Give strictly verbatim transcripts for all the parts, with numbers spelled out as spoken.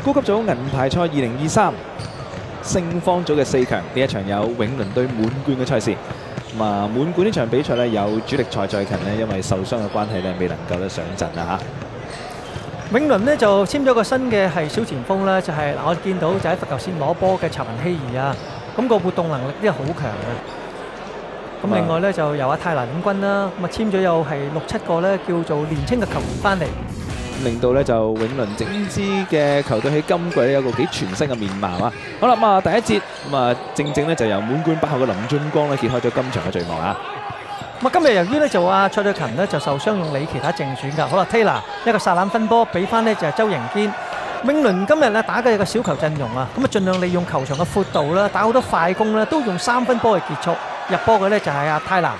高級組銀牌賽二零二三勝方組嘅四強，呢一場有永倫對滿貫嘅賽事。咁啊，滿貫呢場比賽咧有主力蔡再勤呢，因為受傷嘅關係咧，未能夠咧上陣啊嚇。永倫呢就簽咗個新嘅係小前鋒啦，就係、是、嗱我見到就喺罰球線攞波嘅查文希兒啊，咁、那個活動能力真係好強嘅。咁另外咧就由阿泰拿領軍啦，咁啊簽咗有係六七個咧叫做年青嘅球員翻嚟。 令到咧就永倫整支嘅球隊喺今季咧有個幾全新嘅面貌啊！好啦，咁啊第一節咁啊正正咧就由滿貫不後嘅林俊光咧揭開咗今場嘅序幕啊！ 咁啊今日由於咧就阿蔡再勤咧就受傷用李奇打正選㗎，好啦 Taylor 一個殺籃分波俾翻呢就係周盈堅。永倫今日咧打嘅個小球陣容啊，咁啊盡量利用球場嘅闊度啦，打好多快攻啦，都用三分波去結束。入波嘅咧就係阿泰拿。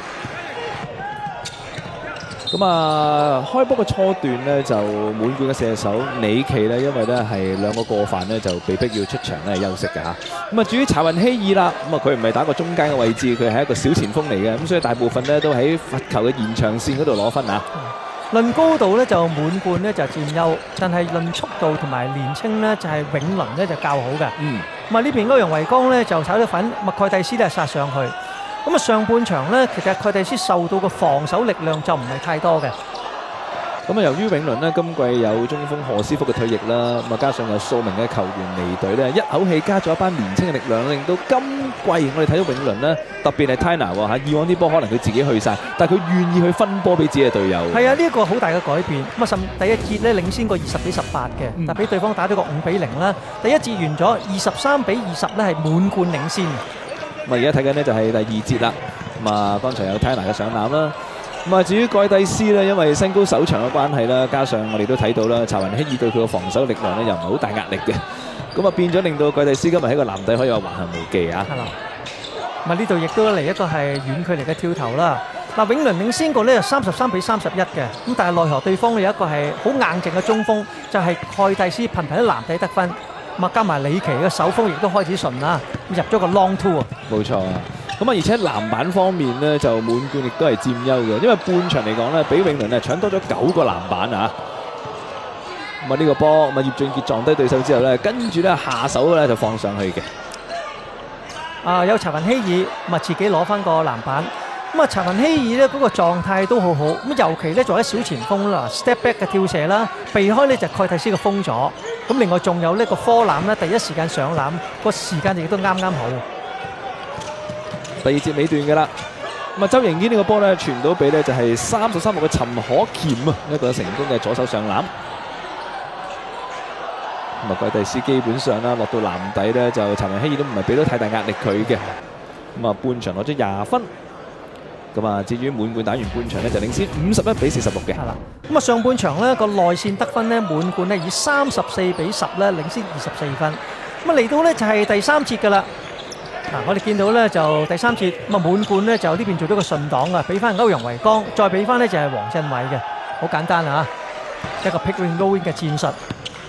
咁啊，開波嘅初段呢，就滿貫嘅射手李奇呢，因為呢係兩個過犯呢，就被逼要出場咧休息嘅嚇。咁啊，至於查雲希爾啦，咁啊佢唔係打過中間嘅位置，佢係一個小前鋒嚟嘅，咁所以大部分呢都喺罰球嘅延長線嗰度攞分啊。 論高度呢，就滿貫呢就佔優，但係論速度同埋年青呢，就係永倫呢就較好嘅。嗯。咁啊呢邊歐陽維剛呢，就炒咗粉，麥蓋蒂斯呢殺上去。咁啊上半場呢，其實蓋蒂斯受到嘅防守力量就唔係太多嘅。 咁啊，由於永倫呢，今季有中鋒何師福嘅退役啦，咁啊加上有數名嘅球員離隊咧，一口氣加咗一班年青嘅力量，令到今季我哋睇到永倫呢，特別係 Taylor 喎嚇，以往啲波可能佢自己去晒，但係佢願意去分波俾自己嘅隊友。係啊， 呢一個好大嘅改變。咁啊，甚第一節咧領先過二十比十八嘅，嗯、但俾對方打咗個五比零啦。第一節完咗，二十三比二十咧係滿貫領先。 咁啊，而家睇緊呢就係第二節啦。咁啊，剛才有 Taylor 嘅上籃啦。咁啊，至於蓋蒂斯咧，因為身高手長嘅關係啦，加上我哋都睇到啦，查雲希爾對佢嘅防守力量咧又唔係好大壓力嘅，咁啊變咗令到蓋蒂斯今日喺個籃底可以話橫行無忌啊！係啦， 咁啊呢度亦都嚟一個係遠距離嘅跳投啦。嗱，永倫領先過呢就三十三比三十一嘅，咁但係奈何對方有一個係好硬淨嘅中鋒，就係蓋蒂斯頻頻喺籃底得分，咁啊加埋李奇嘅手鋒亦都開始順啦，入咗個 long two 啊！ 冇錯啊！咁啊，而且籃板方面呢，就滿貫亦都係佔優嘅，因為半場嚟講呢，比永倫啊搶多咗九個籃板啊！咁啊呢個波，咁啊葉俊傑撞低對手之後呢，跟住呢下手呢就放上去嘅。 啊，有查雲希爾，咁啊自己攞翻個籃板。咁啊查雲希爾呢嗰個狀態都好好，咁尤其呢做喺小前鋒啦 ，step back 嘅跳射啦，避開呢就蓋蒂斯嘅封咗。咁另外仲有呢個科籃呢，第一時間上籃個時間亦都啱啱好。 第二節尾段嘅啦，咁啊周盈堅呢個波咧傳到俾咧就係三十三號嘅陳可儉啊，一個成功嘅左手上籃。咁啊蓋蒂斯基本上啦落到籃底咧就查雲希爾都唔係俾到太大壓力佢嘅。咁啊半場攞咗廿分。咁啊至於滿貫打完半場咧就領先五十一比四十六嘅。係啦。 咁啊上半場咧個內線得分咧滿貫咧以三十四比十咧領先二十四分。咁啊嚟到咧就係第三節㗎啦。嗱，我哋見到咧就第三節咁啊滿貫咧就呢邊做咗個順擋啊，俾翻歐陽維剛，再俾翻咧就係黃振偉嘅，好簡單啊，一個 pick and roll 嘅戰術。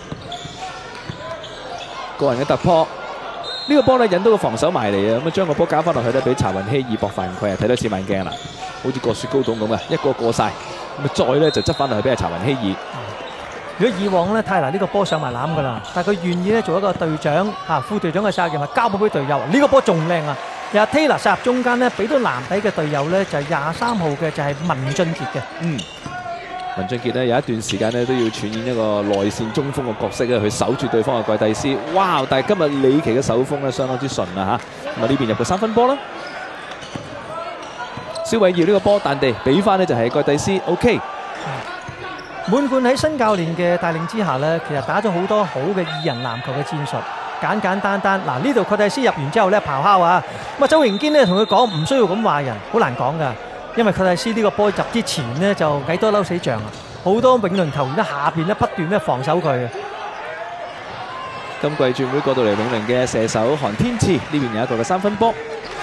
個人嘅突破，呢個波咧引到個防守埋嚟啊，咁啊將個波交翻落去咧，俾查雲希爾博犯規啊，睇到似慢鏡啦，好似過雪糕筒咁啊，一個過晒，咁啊再咧就執翻落去俾阿查雲希爾。如果以往咧，泰拿呢個波上埋籃噶啦，但係佢願意咧做一個隊長啊副隊長嘅責任，係交波俾隊友。呢個波仲靚啊！由 Taylor 殺入中間咧，俾到籃底嘅隊友咧就係廿三號嘅就係文俊傑嘅。嗯，文俊傑咧有一段時間咧都要扮演一個內線中鋒嘅角色咧，去守住對方嘅蓋蒂斯。哇！但係今日李奇嘅手鋒咧相當之順啊嚇。咁啊呢邊入個三分波啦。蕭偉耀呢個波彈地俾翻咧就係蓋蒂斯 ，OK。滿貫喺新教練嘅帶領之下呢，其實打咗好多好嘅二人籃球嘅戰術，簡簡單單。嗱呢度蓋蒂斯入完之後呢，咆哮啊！咁啊周盈堅呢同佢講唔需要咁話人，好難講㗎，因為蓋蒂斯呢個波入之前呢，就矮多嬲死象啊！好多永倫球員喺下邊咧不斷咧防守佢。今季轉會過到嚟永倫嘅射手韓天賜呢邊有一個嘅三分波。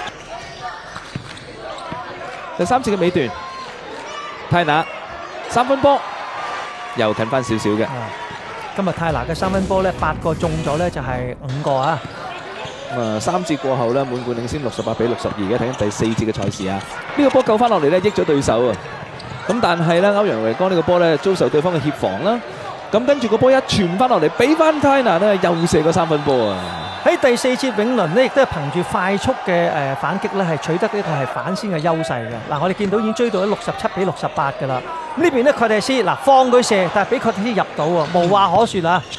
第三節嘅尾段，泰拿三分波。又近翻少少嘅。今日泰拿嘅三分波咧，八個中咗咧就係五個啊。咁啊，三節過後咧，滿貫領先六十八比六十二嘅，睇緊第四節嘅賽事啊。呢個波救翻落嚟咧，益咗對手啊。咁但係咧，歐陽維剛呢個波咧遭受對方嘅協防啦。 咁跟住個波一傳翻落嚟，俾翻 Tyner 咧又射個三分波啊！ 喺第四節永倫呢，亦都係憑住快速嘅誒反擊咧，係取得一個係反先嘅優勢嘅。嗱，我哋見到已經追到咗六十七比六十八㗎啦。呢邊咧，蓋蒂斯嗱放佢射，但係俾蓋蒂斯入到喎，無話可説啊！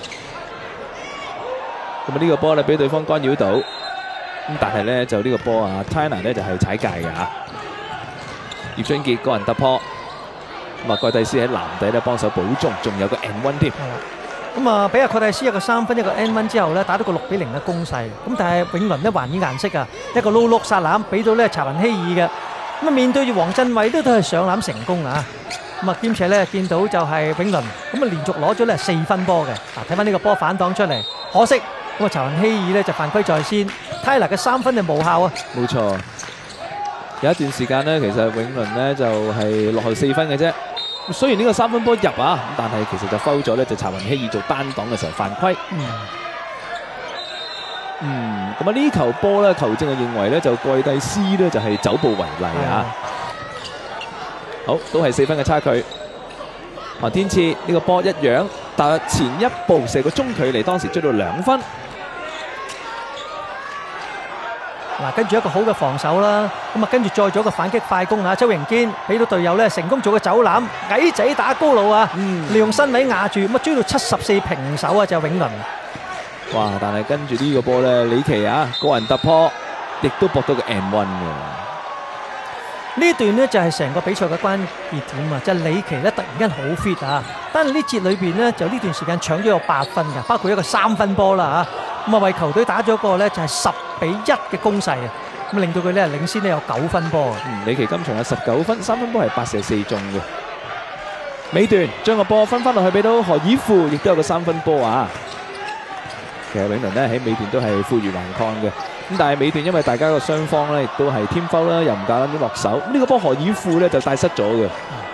咁啊呢個波咧俾對方干擾到，咁但係咧就呢個波啊 Tyner 咧就係踩界嘅嚇。葉俊傑個人突破，咁啊蓋蒂斯喺籃底咧幫手補中，仲有個 and one 添。 咁啊，俾阿蓋蒂斯一個三分一個 N 分之後咧，打到個六比零嘅攻勢。咁但係永倫咧還以顏色啊，一個撈碌殺籃俾到咧查雲希爾嘅。咁啊面對住黃振偉都都係上籃成功啊！咁啊兼且咧見到就係永倫咁啊連續攞咗咧四分波嘅。嗱睇翻呢個波反擋出嚟，可惜咁啊查雲希爾咧就犯規在先 ，Tyler 嘅三分就無效啊！ 冇錯，有一段時間咧其實永倫咧就係落後四分嘅啫。雖然呢個三分波入啊，但係其實就 foul 咗咧，就查雲希爾做單擋嘅時候犯規。嗯，嗯，咁啊呢球波咧，球證就認為咧就蓋蒂斯咧就係走步違例啊。好，都係四分嘅差距。韓天賜呢個波一樣，但係前一步射個中距離，當時追到兩分。 嗱，跟住一個好嘅防守啦，咁啊跟住再做一個反擊快攻啊，周榮堅俾到隊友咧成功做個走籃，矮仔打高路啊，嗯、利用身位壓住，咁啊追到七十四平手啊，就永倫。 哇！但係跟住呢個波咧，李奇啊個人突破，亦都搏到個 and one 嘅。 呢段呢就係成個比賽嘅關鍵點啊！就係李奇咧突然間好 fit 啊，但係呢節裏邊呢，就呢段時間搶咗有八分嘅，包括一個三分波啦嚇，咁啊為球隊打咗個咧就係十比一嘅攻勢啊，咁令到佢咧領先呢有九分波啊！ 嗯，李奇今場有十九分，三分波係八射四中嘅。尾段將個波分翻落去俾到何以富，亦都有個三分波啊！其實永倫咧喺尾段都係負隅頑抗嘅。咁但係尾段因為大家個雙方咧亦都係添foul啦，又唔夠膽啲落手，咁呢個波何以富咧就帶失咗嘅。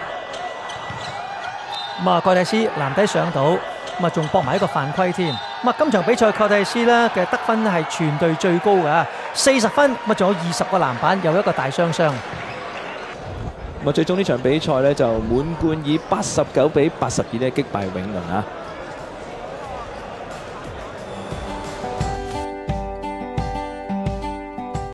咁啊蓋蒂斯籃底上到，咁啊仲搏埋一個犯規添。咁啊今場比賽蓋蒂斯咧嘅得分係全隊最高嘅，四十分，咁啊仲有二十個籃板，又一個大雙雙。 咁啊最終呢場比賽咧就滿貫以八十九比八十二咧擊敗永倫啊！